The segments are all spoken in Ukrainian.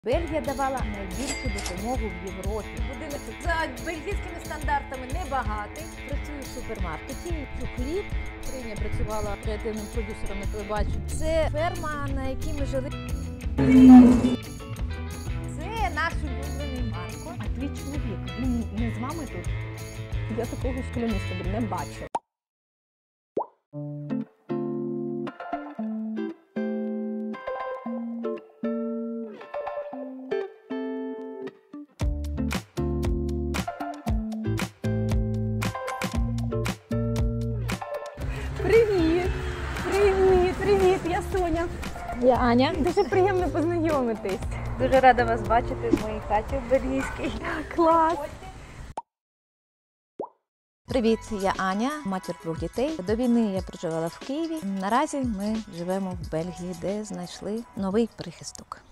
Бельгія давала найбільшу допомогу в Європі. Будинок за бельгійськими стандартами небагатий. Працюю в супермаркеті. Хліб. Приня працювала креативним продюсером на телебаченні. Це ферма, на якій ми жили. Це наш улюблений Марко. А твій чоловік, він не з вами тут? Я такого школянисту не бачила. Привіт! Привіт! Привіт! Я Соня. Я Аня. Дуже приємно познайомитись. Дуже рада вас бачити в моїй хаті в бельгійській. Клас! Привіт, я Аня, матір 2 дітей. До війни я проживала в Києві. Наразі ми живемо в Бельгії, де знайшли новий прихисток.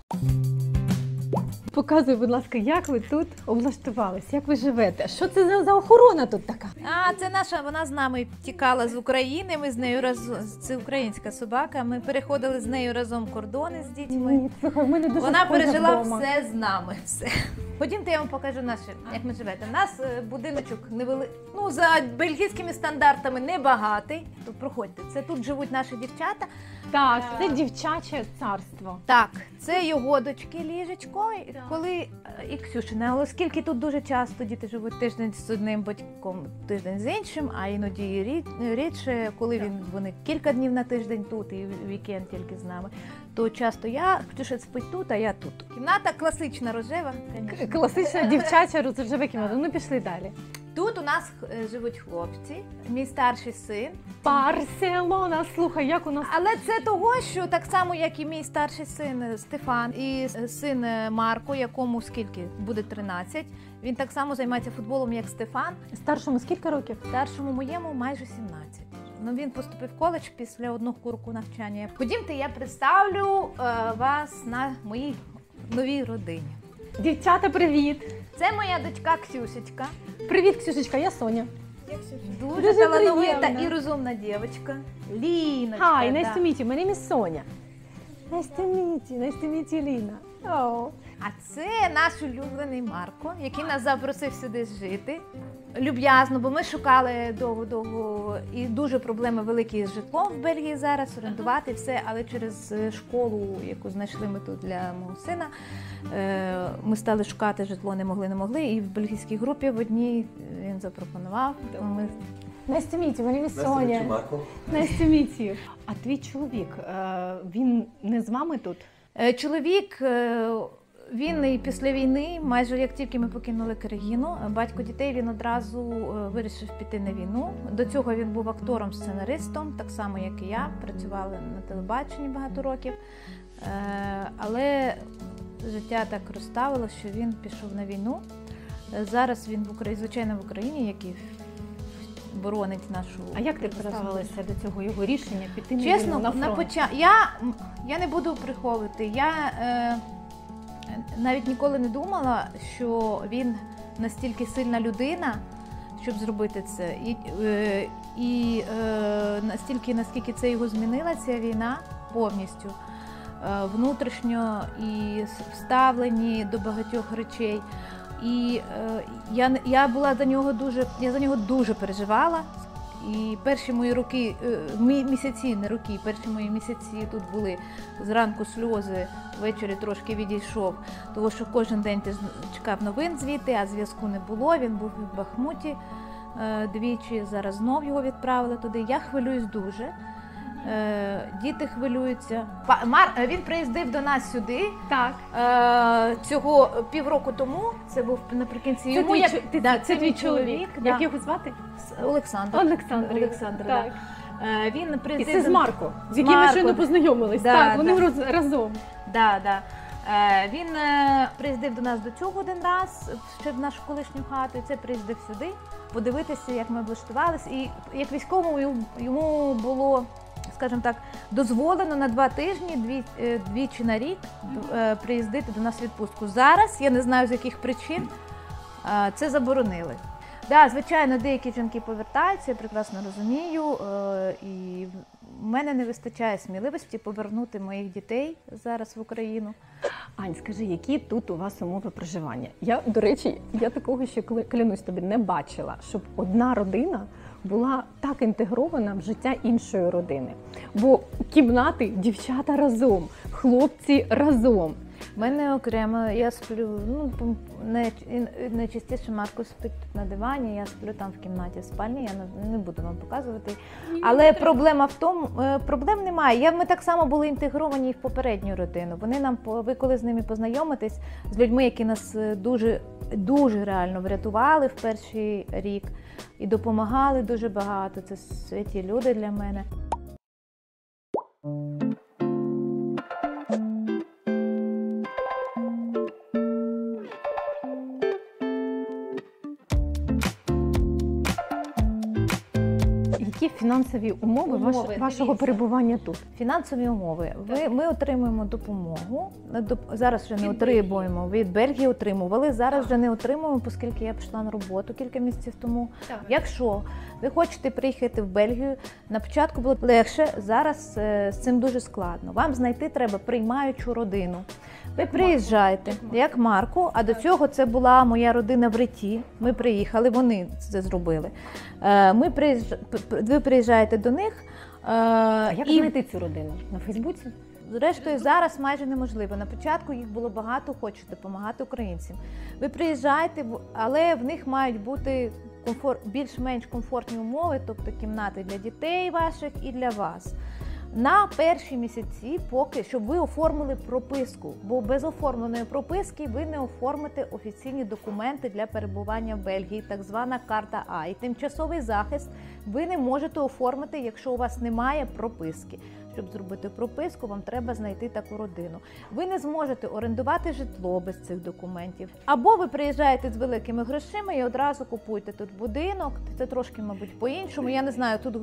Показуй, будь ласка, як ви тут облаштувались, як ви живете? Що це за охорона тут така? А, це наша, вона з нами тікала з України, ми з нею разом, це українська собака, ми переходили з нею разом кордони з дітьми. Ні, слухай, в мене дуже Вона схоже пережила вдома. все з нами. Все. Ходімте, я вам покажу наше, як ми живете. У нас будиночок невеликий, ну, за бельгійськими стандартами небагатий. Тут проходьте, це тут живуть наші дівчата. Так, це дівчаче царство. Так, це його дочки ліжечко, коли і Ксюшина, але оскільки тут дуже часто діти живуть тиждень з одним батьком, тиждень з іншим, а іноді і рідше, коли вони кілька днів на тиждень тут і вікенд тільки з нами, то часто Ксюша спить тут, а я тут. Кімната класична рожева, звісно. Класична дівчача розживе кімната. Ну, пішли далі. Тут у нас живуть хлопці, мій старший син. Барселона, слухай, як у нас... Але це того, що так само, як і мій старший син Стефан і син Марко, якому скільки? Буде 13. Він так само займається футболом, як Стефан. Старшому скільки років? Старшому моєму майже 17. Ну, він поступив в коледж після одного курсу навчання. Ходімте, я представлю вас на моїй новій родині. Дівчата, привіт! Це моя дочка Ксюшечка. Привіт, Ксюшечка, я Соня. Дуже Дуже талановита приємно. і розумна дівчинка. Ліночка. Hi, nice да. to meet you. My name is Sonia. Nice to meet you. Nice to meet you, Lina. Oh. А це наш улюблений Марко, який нас запросив сюди жити. Люб'язно, бо ми шукали довго-довго і дуже проблеми великі з житлом в Бельгії зараз, орендувати все, але через школу, яку знайшли ми тут для мого сина, ми стали шукати житло, не могли, і в бельгійській групі в одній він запропонував. Ми... Nice to meet you. My name is Sonia. Nice to meet you. А твій чоловік, він не з вами тут? Чоловік, він і після війни, майже як тільки ми покинули країну, батько дітей, він одразу вирішив піти на війну. До цього він був актором-сценаристом, так само, як і я, працювала на телебаченні багато років. Але життя так розставило, що він пішов на війну. Зараз він звичайно в Україні, який боронить нашу... А як ти поставилася до цього його рішення піти на Чесно, війну, на фронт? Я не буду приховувати. Я навіть ніколи не думала, що він настільки сильна людина, щоб зробити це. І настільки, наскільки це його змінила, ця війна повністю. Внутрішньо і вставлені до багатьох речей. І я була за нього дуже переживала. І перші мої роки, місяці, не роки, перші мої місяці тут були зранку сльози, ввечері трошки відійшов, тому що кожен день ти чекав новин звідти, а зв'язку не було, він був в Бахмуті двічі, зараз знов його відправили туди. Я хвилююсь дуже, діти хвилюються. Він приїздив до нас сюди, Так. Цього півроку тому, це був наприкінці. Це твій чоловік. Як його звати? Олександр. Олександр. Так. Він І приїздив це з Марко, з яким ми щойно познайомились. Да, Так, вони да. разом. Да. Він приїздив до нас до цього один раз, ще в нашу колишню хату, і це приїздив сюди, подивитися, як ми облаштувалися. І як військовому йому було, скажімо так, дозволено на 2 тижні, двічі на рік приїздити до нас в відпустку. Зараз, я не знаю з яких причин, це заборонили. Да, звичайно, деякі жінки повертаються, я прекрасно розумію, і в мене не вистачає сміливості повернути моїх дітей зараз в Україну. Ань, скажи, які тут у вас умови проживання? Я, до речі, такого ще, клянусь тобі, не бачила, щоб одна родина була так інтегрована в життя іншої родини. Бо кімнати дівчата разом, хлопці разом. У мене окремо, я сплю, найчастіше Марко спить тут на дивані, я сплю там в кімнаті, в спальні, я не буду вам показувати. Але проблема в тому, проблем немає. Ми так само були інтегровані і в попередню родину. Ви коли з ними познайомитесь, з людьми, які нас дуже реально врятували в перший рік і допомагали дуже багато, це святі люди для мене. Які фінансові умови вашого перебування тут? Фінансові умови. Ми отримуємо допомогу. Зараз вже не отримуємо. Від Бельгії отримували. Зараз вже не отримуємо, оскільки я пішла на роботу кілька місяців тому. Так. Якщо ви хочете приїхати в Бельгію, на початку було легше, зараз з цим дуже складно. Вам знайти треба приймаючу родину. Ви приїжджаєте, як Марко, а до цього це була моя родина в Реті. Ми приїхали, вони це зробили. Ви приїжджаєте до них. А як знайти цю родину? На Фейсбуці? Зрештою, зараз майже неможливо. На початку їх було багато, хочуть допомагати українцям. Ви приїжджаєте, але в них мають бути більш-менш комфортні умови, тобто кімнати для дітей ваших і для вас. На перші місяці, щоб ви оформили прописку, бо без оформленої прописки ви не оформите офіційні документи для перебування в Бельгії, так звана карта А. І тимчасовий захист ви не можете оформити, якщо у вас немає прописки. Щоб зробити прописку, вам треба знайти таку родину. Ви не зможете орендувати житло без цих документів. Або ви приїжджаєте з великими грошима і одразу купуєте тут будинок. Це трошки, мабуть, по-іншому. Я не знаю, тут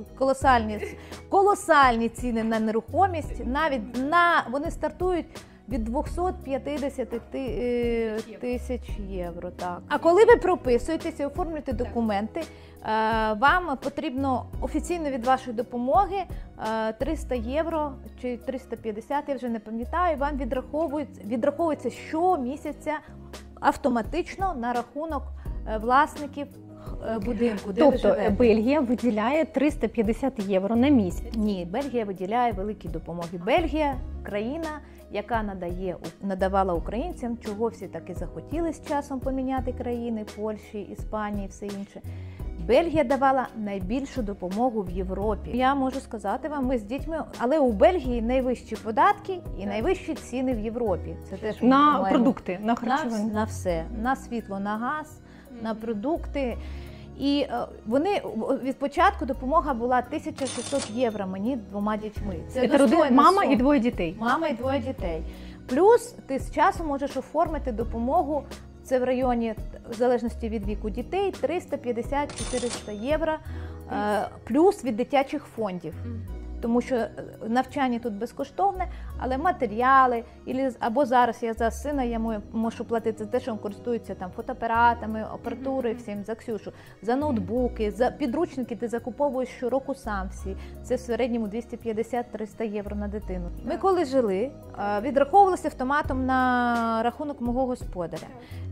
колосальні ціни на нерухомість. Навіть вони стартують від 250 тисяч євро. Так. А коли ви прописуєтеся і оформлюєте документи, вам потрібно офіційно від вашої допомоги 300 євро чи 350, я вже не пам'ятаю, вам відраховується щомісяця автоматично на рахунок власників будинку, де ви живете. Тобто Бельгія виділяє 350 євро на місяць? Ні, Бельгія виділяє великі допомоги. Бельгія – країна, яка надавала українцям, чого всі таки захотіли з часом поміняти країни, Польщі, Іспанії, все інше. Бельгія давала найбільшу допомогу в Європі. Я можу сказати вам, ми з дітьми, але у Бельгії найвищі податки і найвищі ціни в Європі. Це теж на продукти, на харчування? На все, на світло, на газ, на продукти. І вони від початку допомога була 1600 євро мені 2 дітьми. Це родина, мама і 2 дітей. Мама і 2 дітей. Плюс ти з часом можеш оформити допомогу, це в районі, в залежності від віку дітей, 350-400 євро, плюс від дитячих фондів. Тому що навчання тут безкоштовне, але матеріали, або зараз я за сина я можу платити за те, що він користується там фотоапаратами, апаратурою, всім, за Ксюшу, за ноутбуки, за підручники ти закуповуєш щороку сам всі. Це в середньому 250-300 євро на дитину. Ми коли жили, відраховувалися автоматом на рахунок мого господаря.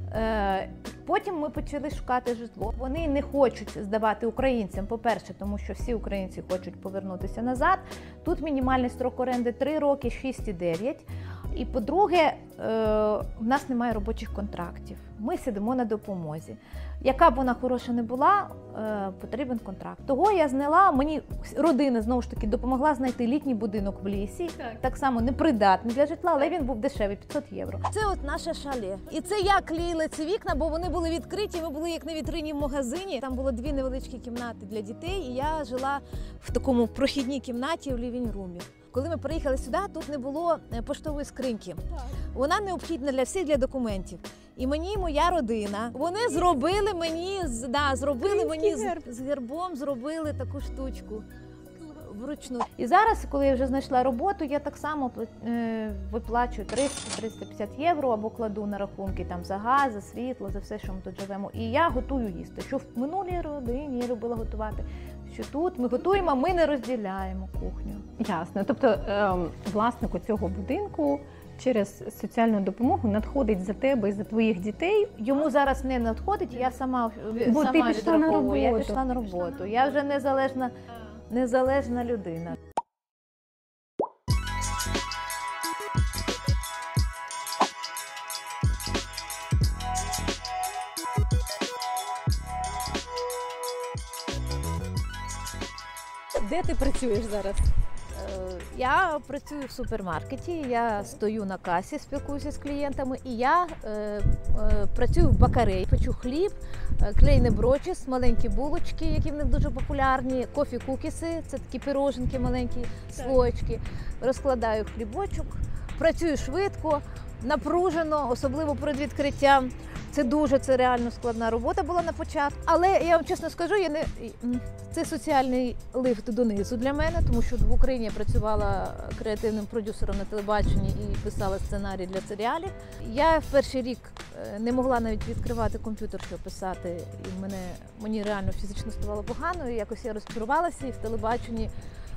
Потім ми почали шукати житло. Вони не хочуть здавати українцям, по-перше, тому що всі українці хочуть повернутися назад. Тут мінімальний строк оренди 3 роки, 6,9. І по-друге, в нас немає робочих контрактів. Ми сидимо на допомозі. Яка б вона хороша не була, потрібен контракт. Того я зняла, мені родина, знову ж таки, допомогла знайти літній будинок в лісі. Так само непридатний для житла, але він був дешевий, 500 євро. Це от наше шале. І це я клеїла ці вікна, бо вони були відкриті, ми були як на вітрині в магазині. Там було 2 невеличкі кімнати для дітей, і я жила в такому прохідній кімнаті в лівінг-румі. Коли ми приїхали сюди, тут не було поштової скриньки. Вона необхідна для всіх, для документів. І мені, і моя родина, вони зробили мені, з гербом зробили таку штучку вручну. І зараз, коли я вже знайшла роботу, я так само виплачую 300-350 євро або кладу на рахунки там за газ, за світло, за все, що ми тут живемо. І я готую їсти. Що в минулій родині я любила готувати, що тут ми готуємо, а ми не розділяємо кухню. Ясно. Тобто власнику цього будинку через соціальну допомогу надходить за тебе і за твоїх дітей. Йому зараз не надходить, я сама Бо ти пішла на відраховую. Я роботу. пішла на роботу. Я вже незалежна людина. Де ти працюєш зараз? Я працюю в супермаркеті, я стою на касі, спілкуюся з клієнтами, і я працюю в бакареї. Печу хліб, клейне брочіс, маленькі булочки, які в них дуже популярні, кофі-кукіси, це такі пироженки маленькі, слоєчки. Розкладаю хлібочок, працюю швидко, напружено, особливо перед відкриттям. Це реально складна робота була на початку. Але я вам чесно скажу, це соціальний лифт донизу для мене, тому що в Україні я працювала креативним продюсером на телебаченні і писала сценарій для серіалів. Я в перший рік не могла навіть відкривати комп'ютер, щоб писати, і мені реально фізично ставало погано, і якось я розчарувалася і в телебаченні,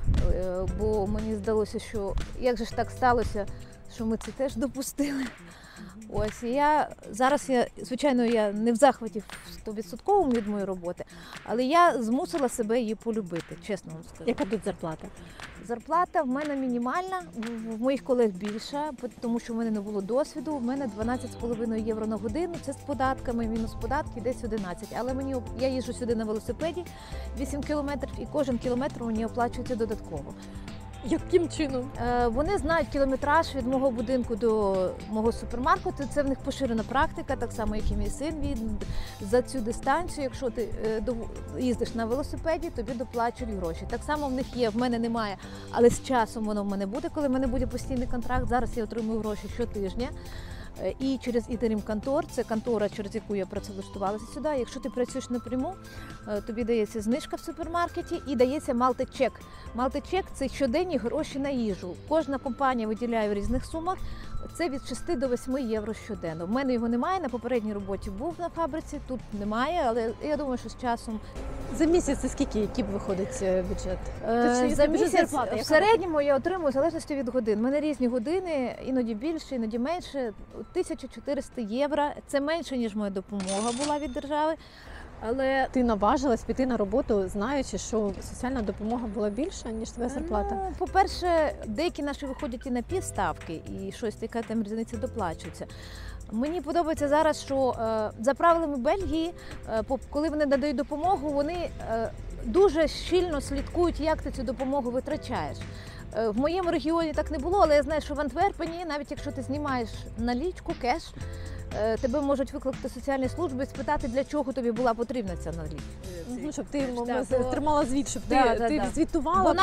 бо мені здалося, що як же ж так сталося, що ми це теж допустили. Ось, і зараз звичайно, я не в захваті 100% від моєї роботи, але я змусила себе її полюбити, чесно вам скажу. Яка тут зарплата? Зарплата в мене мінімальна, в моїх колег більша, тому що в мене не було досвіду. В мене 12,5 євро на годину, це з податками, мінус податки, десь 11. Але я їжджу сюди на велосипеді 8 кілометрів, і кожен кілометр мені оплачується додатково. Яким чином? Вони знають кілометраж від мого будинку до мого супермаркету. Це в них поширена практика, так само, як і мій син. За цю дистанцію, якщо ти їздиш на велосипеді, тобі доплачують гроші. Так само в них є, в мене немає, але з часом воно в мене буде, коли в мене буде постійний контракт. Зараз я отримую гроші щотижня. І через Інтерім Контор, це контора, через яку я працевлаштувалася сюди. Якщо ти працюєш напряму, тобі дається знижка в супермаркеті і дається малтичек. Малтичек – це щоденні гроші на їжу. Кожна компанія виділяє в різних сумах. Це від 6 до 8 євро щоденно. В мене його немає, на попередній роботі був на фабриці, тут немає, але я думаю, що з часом... За місяць це скільки, який виходить бюджет? За місяць в середньому я отримую в залежності від годин. У мене різні години, іноді більше, іноді менше. 1400 євро. Це менше, ніж моя допомога була від держави. Але ти наважилась піти на роботу, знаючи, що соціальна допомога була більша, ніж твоя зарплата? Ну, по-перше, деякі наші виходять і на півставки, і щось яка там різниця доплачується. Мені подобається зараз, що за правилами Бельгії, коли вони надають допомогу, вони дуже щільно слідкують, як ти цю допомогу витрачаєш. В моєму регіоні так не було, але я знаю, що в Антверпені, навіть якщо ти знімаєш налічку, кеш, тебе можуть викликати соціальні служби і спитати, для чого тобі була потрібна ця налічка. Щоб ти тримала звіт, щоб ти звітувала. Бо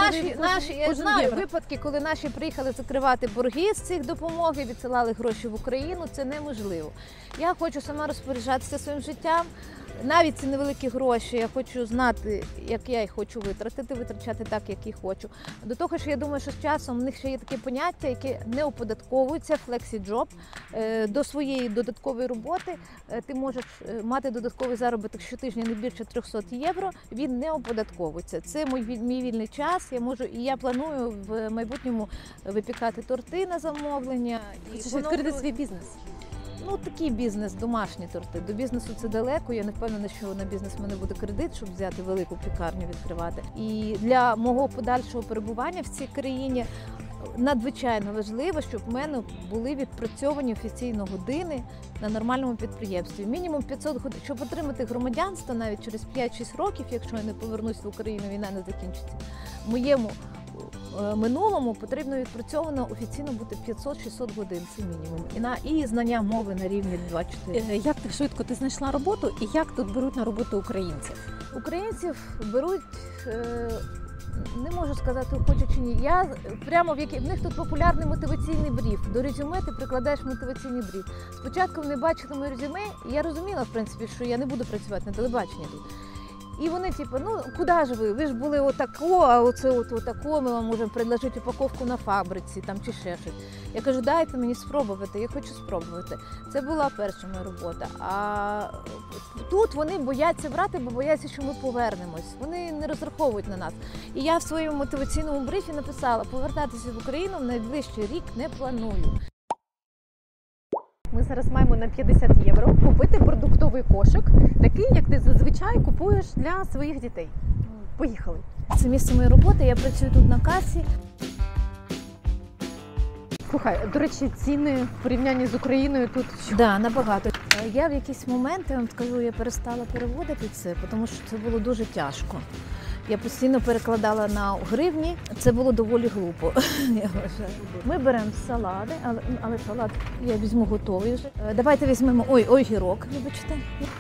я знаю випадки, коли наші приїхали закривати борги з цих допомог і відсилали гроші в Україну, це неможливо. Я хочу сама розпоряджатися своїм життям. Навіть ці невеликі гроші, я хочу знати, як я їх хочу витрачати так, як і хочу. До того ж, я думаю, що з часом в них ще є таке поняття, яке не оподатковується, флексі-джоб. До своєї додаткової роботи ти можеш мати додатковий заробіток щотижня не більше 300 євро, він не оподатковується. Це мій вільний час, я планую в майбутньому випікати торти на замовлення. Хочеш відкрити свій бізнес? Ну, такий бізнес, домашні торти. До бізнесу це далеко, я не впевнена, що на бізнес в мене буде кредит, щоб взяти велику пекарню відкривати. І для мого подальшого перебування в цій країні надзвичайно важливо, щоб в мене були відпрацьовані офіційно години на нормальному підприємстві. Мінімум 500 годин. Щоб отримати громадянство навіть через 5-6 років, якщо я не повернусь в Україну, війна не закінчиться, моєму минулому потрібно відпрацьовано офіційно бути 500-600 годин, це мінімум. І знання мови на рівні 2-4. Як так швидко ти знайшла роботу і як тут беруть на роботу українців? Українців беруть, не можу сказати, охоче чи ні. В них тут популярний мотиваційний бриф. До резюме ти прикладаєш мотиваційний бриф. Спочатку вони бачили моє резюме, і я розуміла, в принципі, що я не буду працювати на телебаченні тут. І вони типу, ну куди ж ви? Ви ж були отако, а оце отако, ми вам можемо предложити упаковку на фабриці там чи ще щось. Я кажу, дайте мені спробувати, я хочу спробувати. Це була перша моя робота. А тут вони бояться брати, бо бояться, що ми повернемось. Вони не розраховують на нас. І я в своєму мотиваційному брифі написала, повертатися в Україну в найближчий рік не планую. Ми зараз маємо на 50 євро купити продуктовий кошик, такий, як ти зазвичай купуєш для своїх дітей. Поїхали. Це місце моєї роботи, я працюю тут на касі. Слухай, до речі, ціни в порівнянні з Україною тут що? Да, набагато. Я в якийсь момент, я вам скажу, я перестала переводити це, тому що це було дуже тяжко. Я постійно перекладала на гривні, це було доволі глупо. Я вважаю. Ми беремо салати, але салат я візьму готовий вже. Давайте візьмемо огірок, вибачте.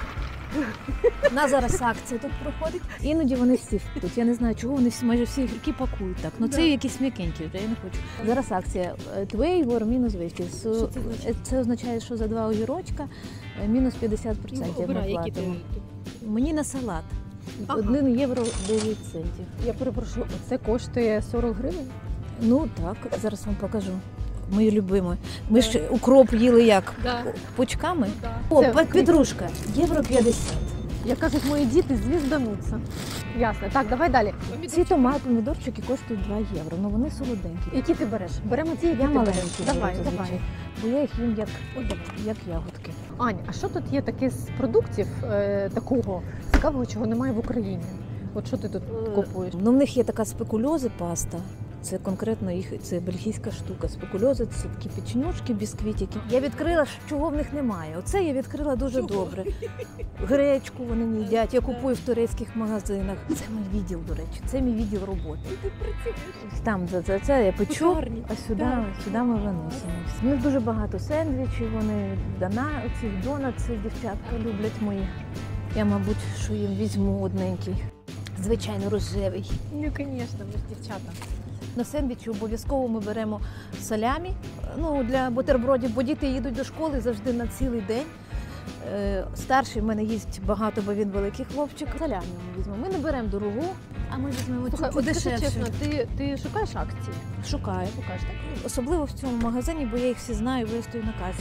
У нас зараз акція тут проходить. Іноді вони всі тут. Я не знаю, чого вони майже всі огірки пакують так. Ну це якісь м'якенькі вже, я не хочу. Зараз акція твейвор мінус вишки. Це означає, що за 2 огірочка мінус 50% ми платимо. Мені на салат. 1 євро 9 центів. Я перепрошую, це коштує 40 гривень? Ну так, зараз вам покажу. Мою любиму. Ми ж укроп їли як? Пучками? О, петрушка. Євро 50. Як кажуть мої діти, звіздануться. Ясно. Так, давай далі. Ці томати, помідорчики коштують 2 євро, але вони солоденькі. Які ти береш? Беремо ті, які Я ти маленькі. береш. Давай. Бо я їх їм як ягодки. Ань, а що тут є таке з продуктів такого цікавого, чого немає в Україні? От що ти тут купуєш? Ну, в них є така спекульози паста. Це конкретно це бельгійська штука. Спекульози – це такі печенюшки, бісквітики. Я відкрила, чого в них немає. Оце я відкрила дуже добре. Гречку вони не їдять. Я купую в турецьких магазинах. Це мій відділ, до речі. Це мій відділ роботи. Там за це я печу, а сюди ми виносимо. В них дуже багато сендвічів, вони донатси дівчатка люблять мої. Я, мабуть, що їм візьму одненький. Звичайно, рожевий. Ну, звісно, ми ж дівчата. На сендвічі обов'язково ми беремо салямі, для бутербродів, бо діти їдуть до школи завжди на цілий день. Старший в мене їсть багато, бо він великий хлопчик. Салямі ми візьмемо. Ми не беремо дорогу, а ми візьмемо цю подешевше. Чесно, ти шукаєш акції? Шукаю. Шукаєш, так? Особливо в цьому магазині, бо я їх всі знаю, бо я стою на касі.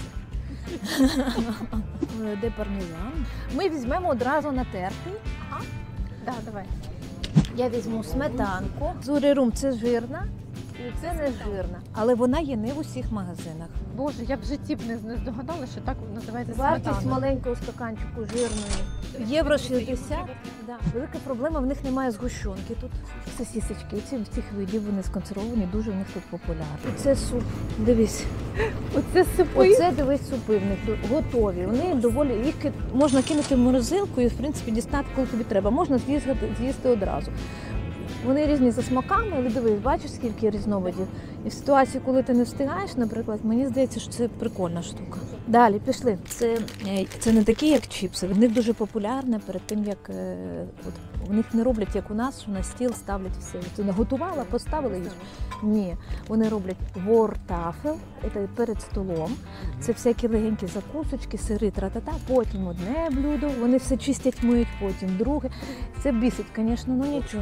Де пармезан? Ми візьмемо одразу натертий. Так, давай. Я візьму сметанку. Зурирум – це жирна, і це не жирна. Але вона є не в усіх магазинах. Боже, я в житті б не здогадала, що так називається Вартість сметана. маленького стаканчику жирної. Євро 60. Да. Велика проблема, в них немає згущенки тут. Сосісочки, цих видів, вони сконсервовані, дуже в них тут популярні. Це суп, дивись. Оце супи? Оце, дивись, супи в них тут готові. Вони доволі, їх можна кинути в морозилку і, в принципі, дістати, коли тобі треба. Можна з'їсти одразу. Вони різні за смаками, але дивись, бачиш, скільки різновидів. І в ситуації, коли ти не встигаєш, наприклад, мені здається, що це прикольна штука. Далі, пішли. Це не такі, як чіпси. В них дуже популярне перед тим, як в них не роблять, як у нас, що на стіл ставлять все. Ти наготувала, поставила їж. Ні, вони роблять вортафел, це перед столом. Це всякі легенькі закусочки, сири, тра-та-та. Потім одне блюдо, вони все чистять, миють, потім друге. Це бісить, звісно, але нічого.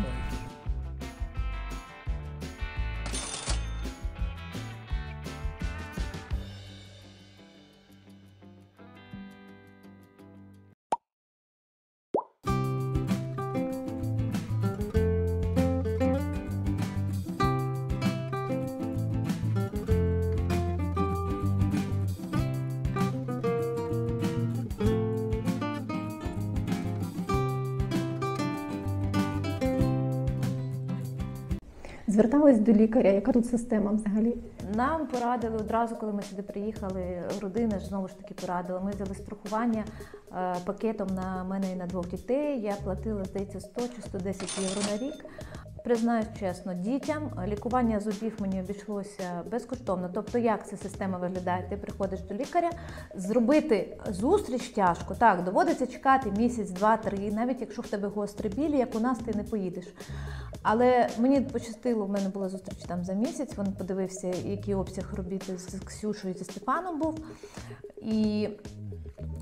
Звертались до лікаря, яка тут система взагалі? Нам порадили одразу, коли ми сюди приїхали, родина ж знову ж таки порадила. Ми взяли страхування пакетом на мене і на 2 дітей. Я платила, здається, 100 чи 110 євро на рік. Признаюсь чесно, дітям лікування зубів мені обійшлося безкоштовно. Тобто, як ця система виглядає? Ти приходиш до лікаря, зробити зустріч тяжко. Так, доводиться чекати місяць, 2-3, навіть якщо в тебе гострий біль, як у нас, ти не поїдеш. Але мені пощастило, в мене була зустріч там за місяць, він подивився, який обсяг робіт з Ксюшою і зі Степаном був. І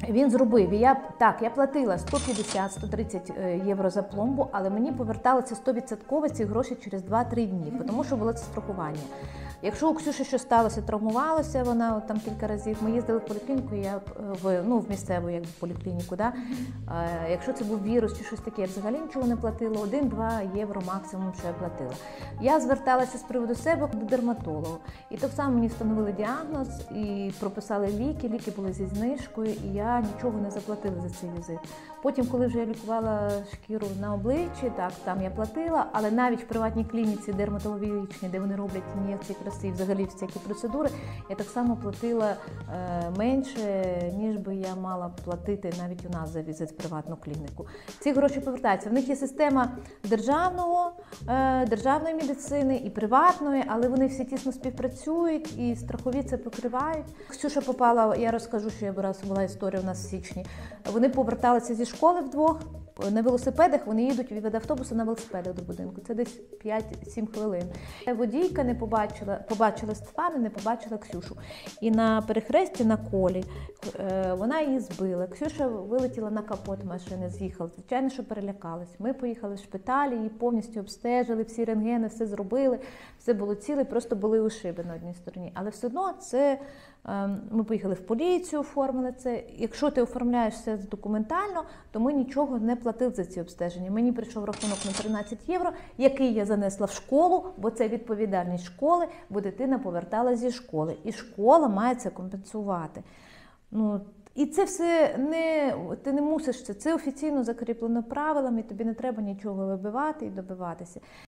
Він зробив, і я платила 150-130 євро за пломбу, але мені поверталися 100% ці гроші через 2-3 дні, тому що було це страхування. Якщо у Ксюші щось сталося, травмувалося, вона там кілька разів, ми їздили в поліклініку, в місцеву поліклініку, да? Якщо це був вірус чи щось таке, я взагалі нічого не платила, 1-2 євро максимум, що я платила. Я зверталася з приводу себе до дерматолога, і так само мені встановили діагноз, і прописали ліки були зі знижкою, і я нічого не заплатила за цей візит. Потім, коли вже я лікувала шкіру на обличчі, так, там я платила, але навіть в приватній клініці дерматологічній, де вони роблять ін'єкції краси і взагалі всякі процедури, я так само платила менше, ніж би я мала платити навіть у нас за візит в приватну клініку. Ці гроші повертаються. В них є система державної медицини і приватної, але вони всі тісно співпрацюють і страхові це покривають. Ксюша попала, я розкажу, що я була історія у нас в січні. Вони поверталися зі школи вдвох, на велосипедах, вони їдуть від автобуса на велосипедах до будинку. Це десь 5-7 хвилин. Водійка не побачила Стефана, не побачила Ксюшу. І на перехресті на колі вона її збила. Ксюша вилетіла на капот машини, з'їхала. Звичайно, що перелякалась. Ми поїхали в шпиталь, її повністю обстежили, всі рентгени, все зробили, все було ціле, просто були ушиби на одній стороні. Але все одно це... Ми поїхали в поліцію, оформили це. Якщо ти оформляєш все документально, то ми нічого не платили за ці обстеження. Мені прийшов рахунок на 13 євро, який я занесла в школу, бо це відповідальність школи, бо дитина повертала зі школи. І школа має це компенсувати. І це все ти не мусиш це офіційно закріплено правилами, тобі не треба нічого вибивати і добиватися.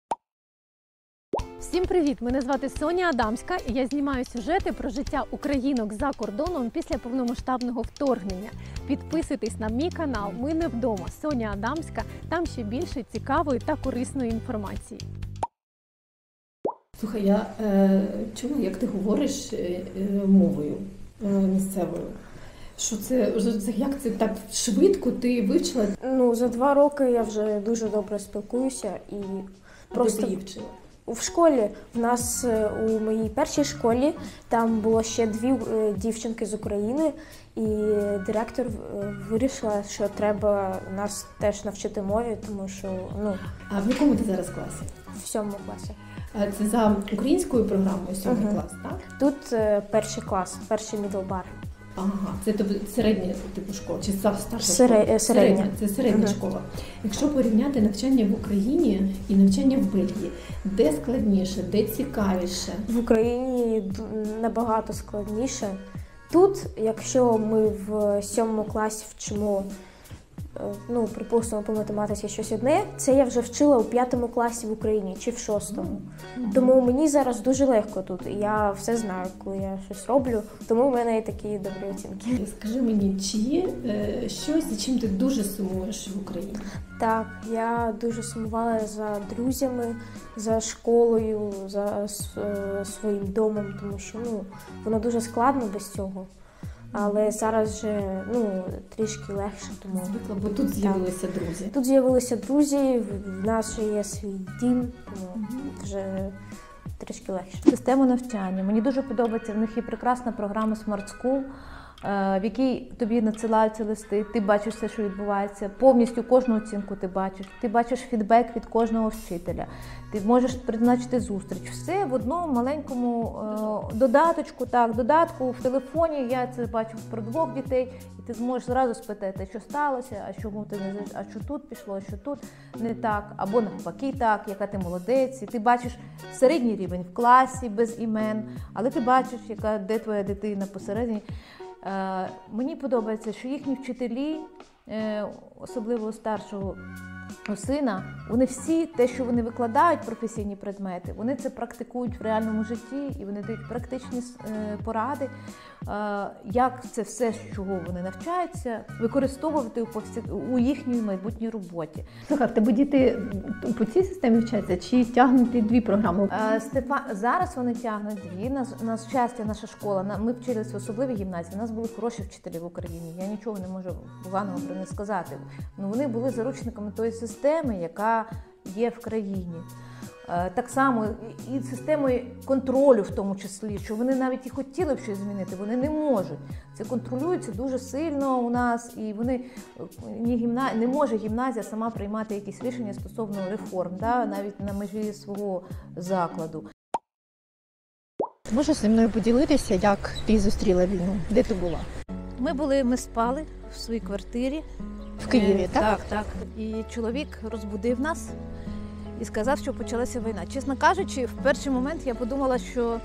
Всім привіт! Мене звати Соня Адамська, і я знімаю сюжети про життя українок за кордоном після повномасштабного вторгнення. Підписуйтесь на мій канал «Ми не вдома» Соня Адамська, там ще більше цікавої та корисної інформації. Слухай, я чула, як ти говориш мовою місцевою. Що це, як це так швидко ти вивчила? За 2 роки я вже дуже добре спілкуюся і просто... Де ти її вчила? В школі, в нас у моїй першій школі, там було ще 2 дівчинки з України, і директор вирішила, що треба нас теж навчити мові, тому що, А в якому ти зараз класі? В 7 класі. А це за українською програмою 7 клас, так? Тут 1-й клас, 1-й мідлбар. Ага, це середня типу школа, чи старша школа? Середня. Це середня школа. Якщо порівняти навчання в Україні і навчання в Бельгії, де складніше, де цікавіше? В Україні набагато складніше. Тут, якщо ми в 7 класі вчимо, припустимо, по математиці щось одне, це я вже вчила у 5 класі в Україні чи в 6-му. Тому мені зараз дуже легко тут. Я все знаю, коли я щось роблю, тому в мене і такі добрі оцінки. Скажи мені, чи є щось, за чим ти дуже сумуєш в Україні? Так, я дуже сумувала за друзями, за школою, за своїм домом, тому що воно дуже складно без цього. Але зараз вже трішки легше, тому... Звикла, бо тут з'явилися друзі. Тут з'явилися друзі, в нас вже є свій дім, тому вже трішки легше. Система навчання. Мені дуже подобається, в них є прекрасна програма Smart School, в якій тобі надсилаються листи, ти бачиш все, що відбувається, повністю кожну оцінку ти бачиш фідбек від кожного вчителя, ти можеш призначити зустріч. Все в одному маленькому додатку в телефоні, я це бачу про 2 дітей, і ти зможеш зразу спитати, що сталося, а що тут пішло, а що тут не так, або навпаки так, яка ти молодець, і ти бачиш середній рівень в класі без імен, але ти бачиш, де твоя дитина посередині. Мені подобається, що їхні вчителі, особливо старшого сина, вони всі, те, що вони викладають, професійні предмети, вони це практикують в реальному житті і вони дають практичні поради, як це все, з чого вони навчаються, використовувати у їхній майбутній роботі. Слухай, в тебе діти по цій системі вчаться чи тягнуть 2 програми? Зараз вони тягнуть 2. На щастя, наша школа, ми вчилися в особливій гімназії, у нас були хороші вчителі в Україні, я нічого не можу поганого про них сказати. Вони були заручниками тої системи, яка є в країні. Так само і системою контролю в тому числі, що вони навіть і хотіли б щось змінити, вони не можуть. Це контролюється дуже сильно у нас, і вони не може гімназія сама приймати якісь рішення стосовно реформ, да, навіть на межі свого закладу. Можеш зі мною поділитися, як ти зустріла війну? Де ти була? Ми спали в своїй квартирі. В Києві, так? Так. І чоловік розбудив нас і сказав, що почалася війна. Чесно кажучи, в перший момент я подумала, що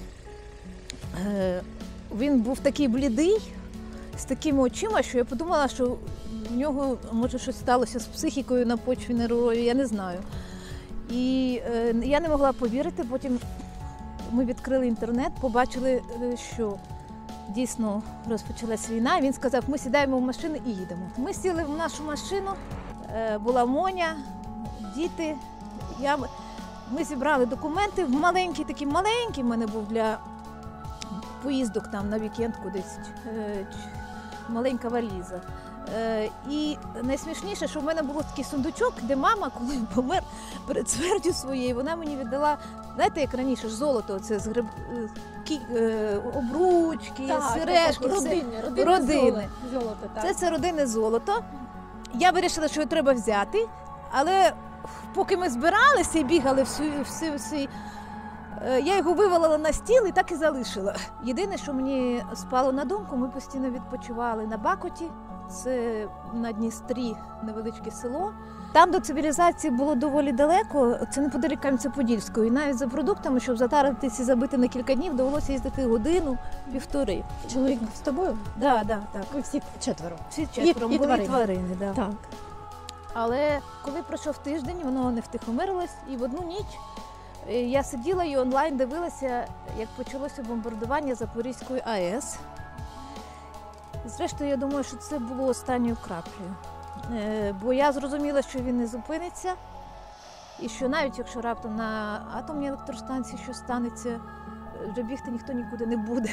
він був такий блідий, з такими очима, що я подумала, що в нього, може, щось сталося з психікою на почві нервової, я не знаю. І я не могла повірити, потім ми відкрили інтернет, побачили, що дійсно розпочалась війна. Він сказав, ми сідаємо в машину і їдемо. Ми сіли в нашу машину, була Моня, діти. Ми зібрали документи, такий маленький в мене був для поїздок там на вікенд кудись, маленька валіза. І найсмішніше, що в мене був такий сундучок, де мама, коли помер перед смертю своєю, вона мені віддала, знаєте, як раніше ж золото, це з обручки, сережки, родинне золото. Так. Це родинне золото. Я вирішила, що його треба взяти, але поки ми збиралися і бігали всі, я його вивалила на стіл і так і залишила. Єдине, що мені спало на думку, ми постійно відпочивали на Бакоті, це на Дністрі, невеличке село. Там до цивілізації було доволі далеко, це неподалік Кам'янця-Подільського. І навіть за продуктами, щоб затаритись і забити на кілька днів, довелося їздити годину-півтори. Чоловік з тобою? Так. Ви всі четверо? Всі четверо, і були тварини. тварини. Да. Так. Але коли пройшов тиждень, воно не втихомирилось, і в одну ніч я сиділа і онлайн дивилася, як почалося бомбардування Запорізької АЕС. І зрештою, я думаю, що це було останньою краплею. Бо я зрозуміла, що він не зупиниться, і що навіть якщо раптом на атомній електростанції щось станеться, вже бігти ніхто нікуди не буде.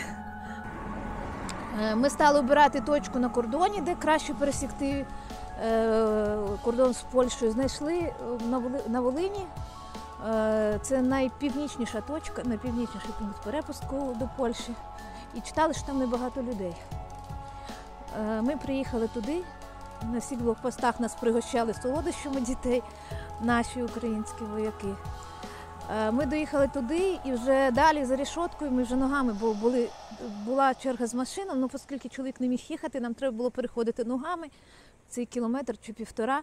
Ми стали обирати точку на кордоні, де краще пересікти кордон з Польщею. Знайшли на Волині. Це найпівнічніша точка, найпівнічніший пункт перепустку до Польщі. І читали, що там небагато людей. Ми приїхали туди, на всіх блокпостах нас пригощали солодощами дітей, наші українські вояки. Ми доїхали туди і вже далі за решоткою ми вже ногами, бо була черга з машинами, але оскільки чоловік не міг їхати, нам треба було переходити ногами цей кілометр чи півтора.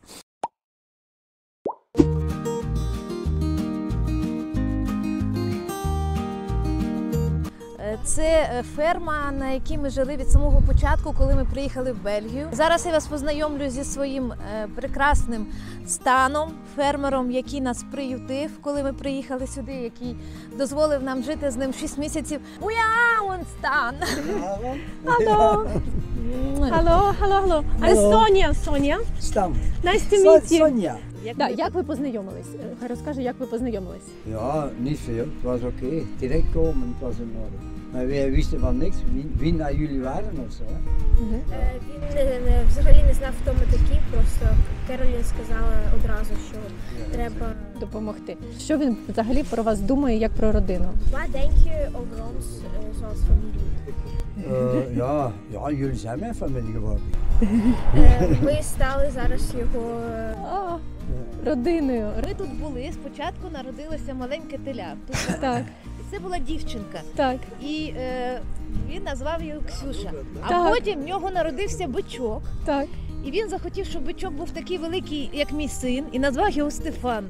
Це ферма, на якій ми жили від самого початку, коли ми приїхали в Бельгію. Зараз я вас познайомлю зі своїм прекрасним Станом, фермером, який нас приютив, коли ми приїхали сюди, який дозволив нам жити з ним 6 місяців. Уя, Стан! Hello. Hello. I'm Sonia. Stam. Nice to meet you. Sonja. Як ви познайомились? Хай розкаже, як ви познайомились. Ja, niet veel. Het was oké. Direct komen, het was in orde. Maar wij wisten van niks wie naar jullie waren of zo. Hè? Він взагалі не знав, хто ми такі, просто Керолін сказала одразу, що треба... Допомогти. Що він взагалі про вас думає, як про родину? Wat denk je over ons zoals familie? Ja, jullie zijn mijn familie geworden. Ми стали зараз його... Родиною. Ми тут були, спочатку народилося маленьке теля. Тут, Так. це була дівчинка. Так. І він назвав її Ксюша. А Так. потім в нього народився бичок. Так. І він захотів, щоб бичок був такий великий, як мій син, і назвав його Стефан.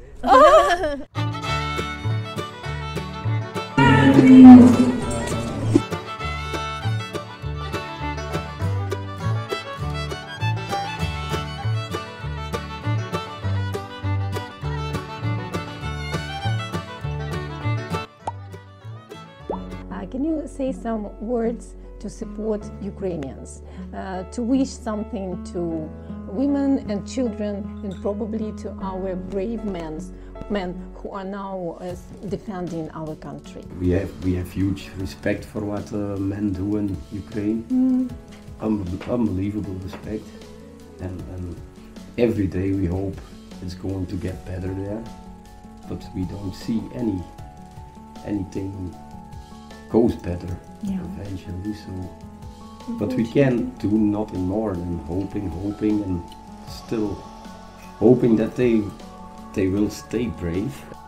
Can you say some words to support Ukrainians, to wish something to women and children, and probably to our brave men who are now defending our country? We have huge respect for what men do in Ukraine. Unbelievable respect, and every day we hope it's going to get better there. but we don't see anything goes better eventually. So, but we can do nothing more than hoping and still hoping that they will stay brave.